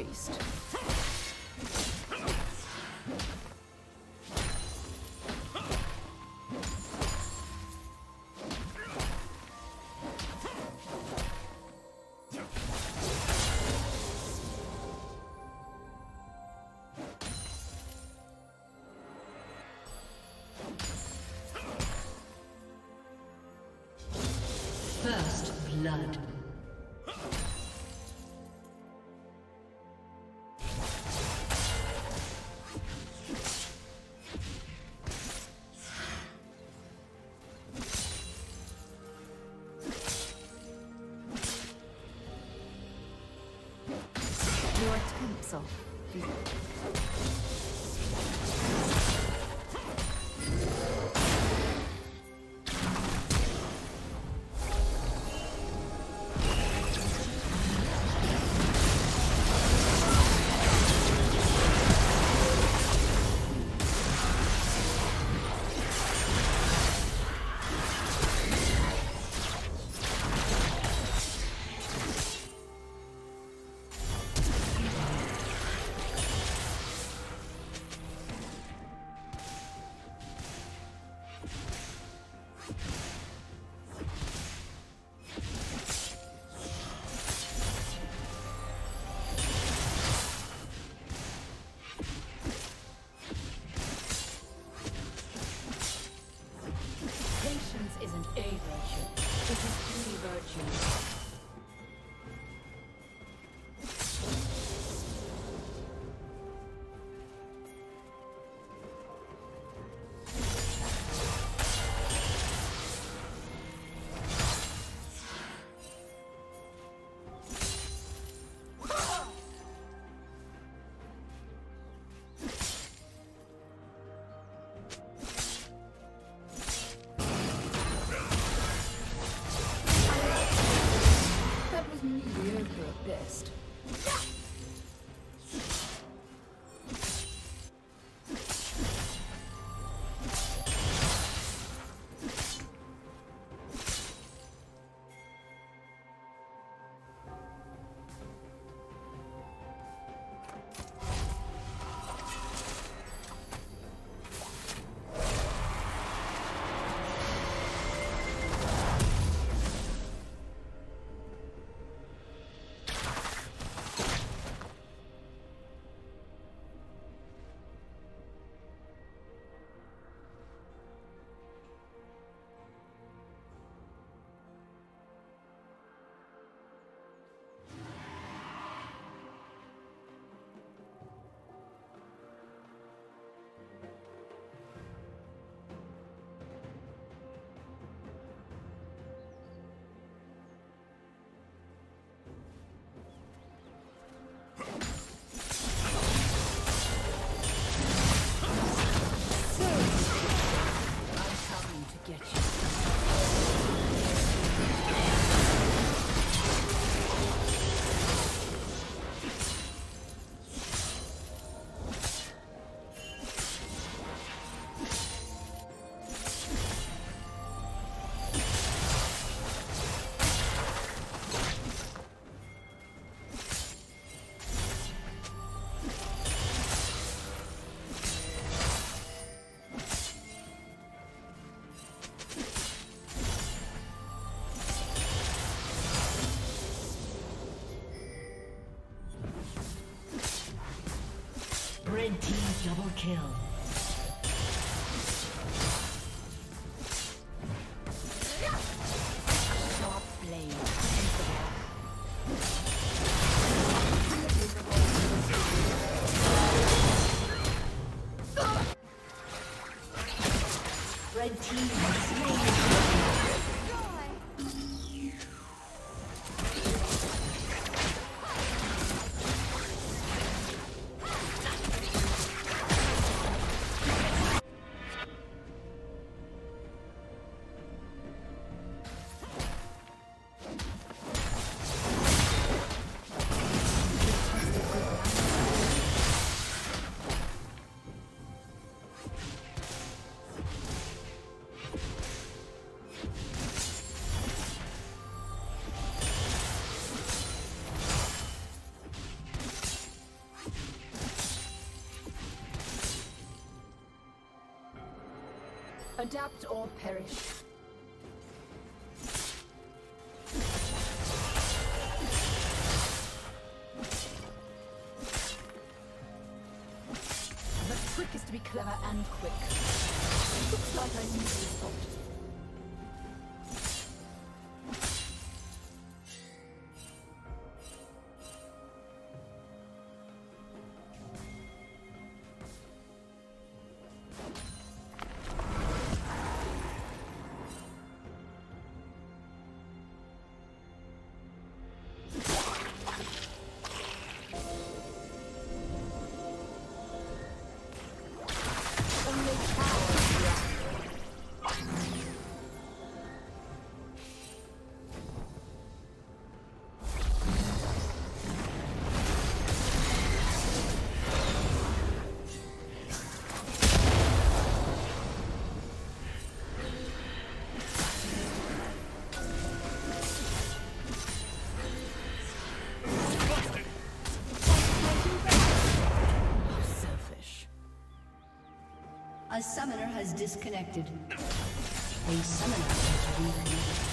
waste. First blood. Your attempts are futile. Best. Red team double kill. Sharp blade. Red team has slain. Adapt or perish. The trick is to be clever and quick. Looks like I need to spot. A summoner has disconnected. A summoner has reconnected.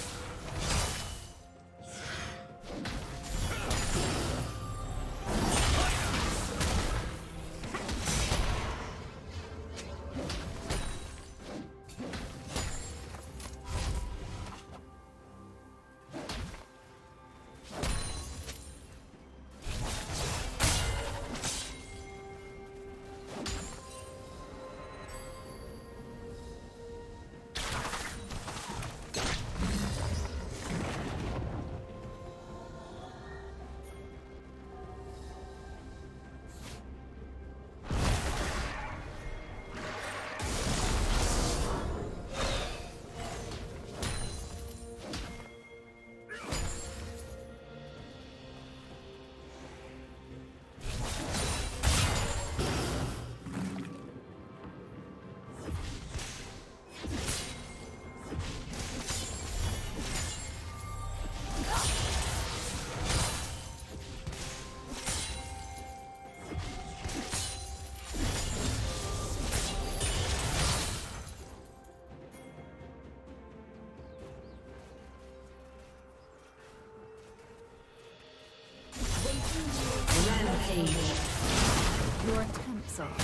Your attempts are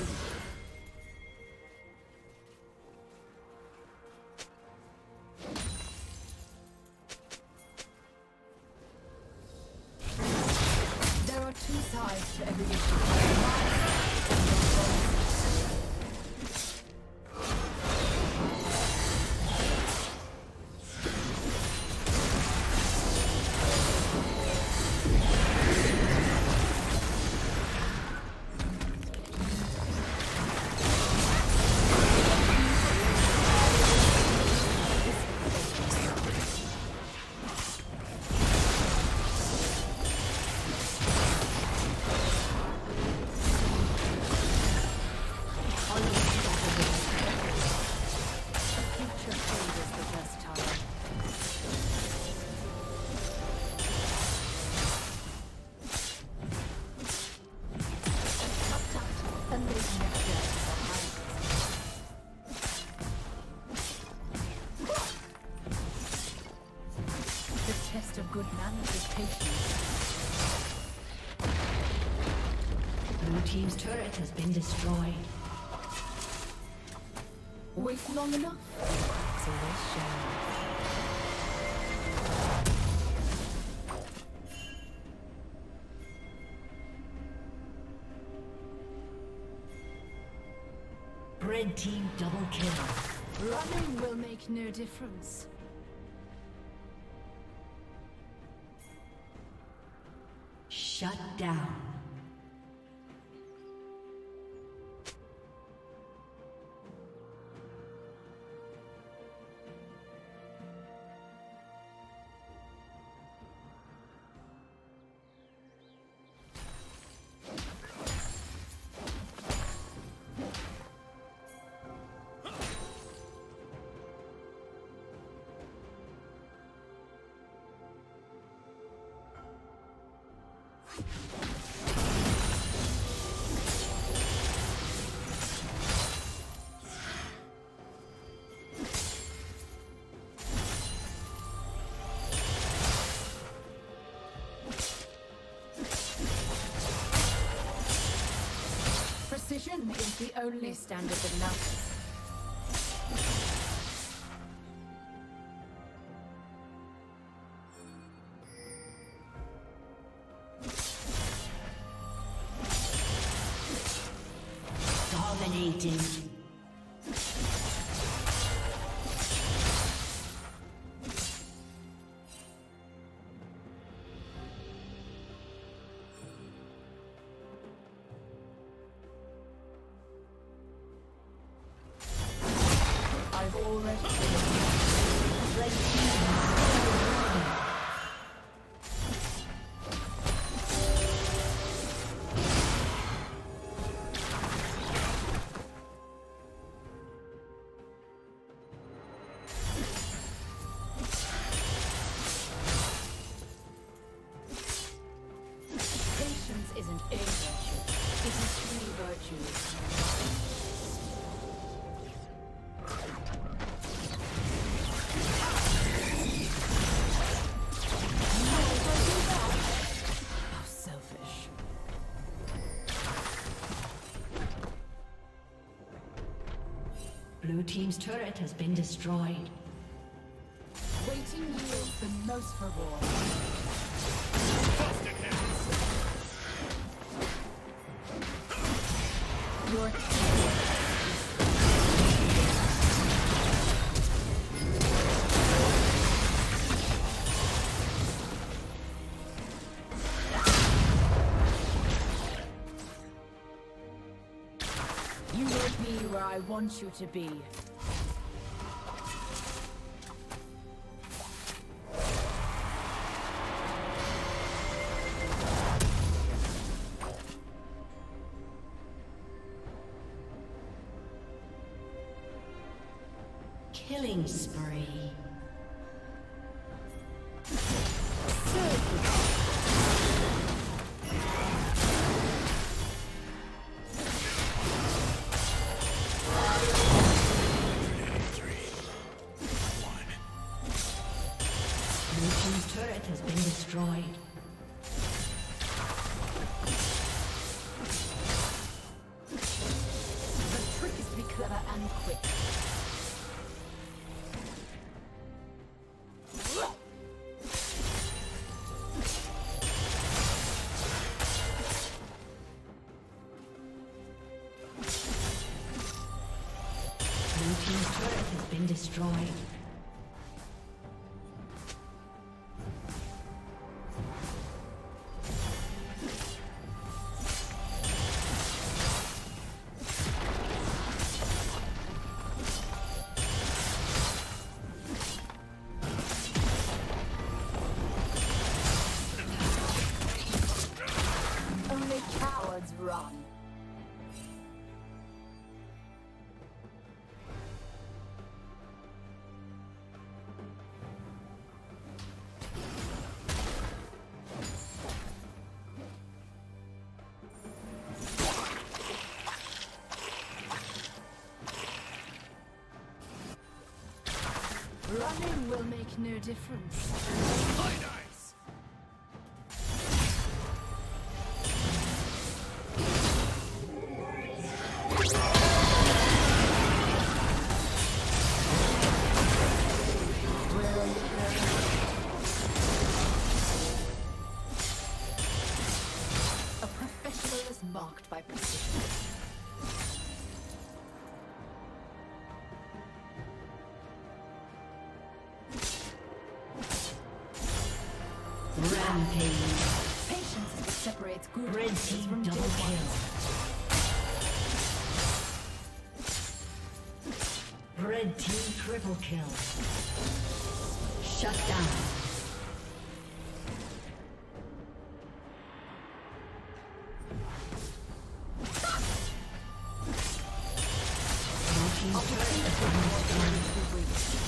there are two sides to every issue. Of good manners is patience. Blue team's turret has been destroyed. Wait long enough, cracks always show. Red team double kill. Running will make no difference. Shut down. One is the only standard enough. Dominating. I've already Patience isn't a virtue, it is three virtues. How selfish. Blue team's turret has been destroyed. Waiting yields the most reward. Your You will be where I want you to be. Killing spree. Turret has been destroyed. The trick is to be clever and quick. Blue team's turret has been destroyed. Only cowards run. Running will make no difference. Nice. A professional is marked by precision. Rampage. Patience is what separates good Red hunters team from double dead kill. ones. Red team triple kill. Shut down. Blue team's turret has been destroyed.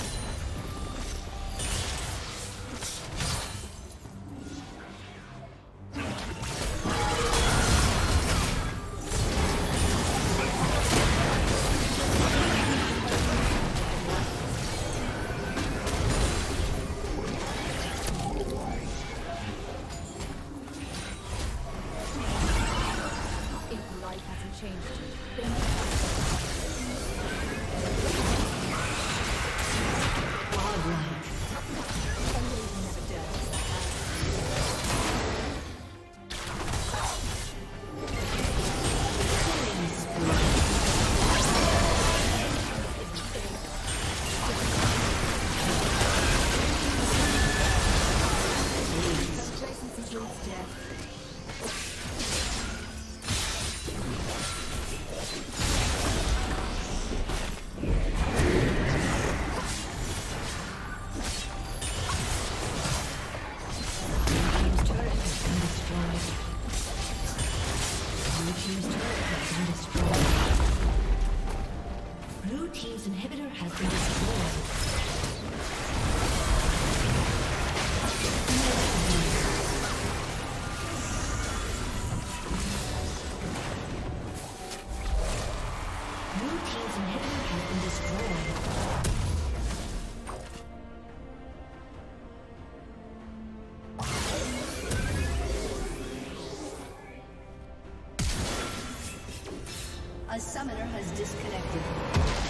summoner has disconnected.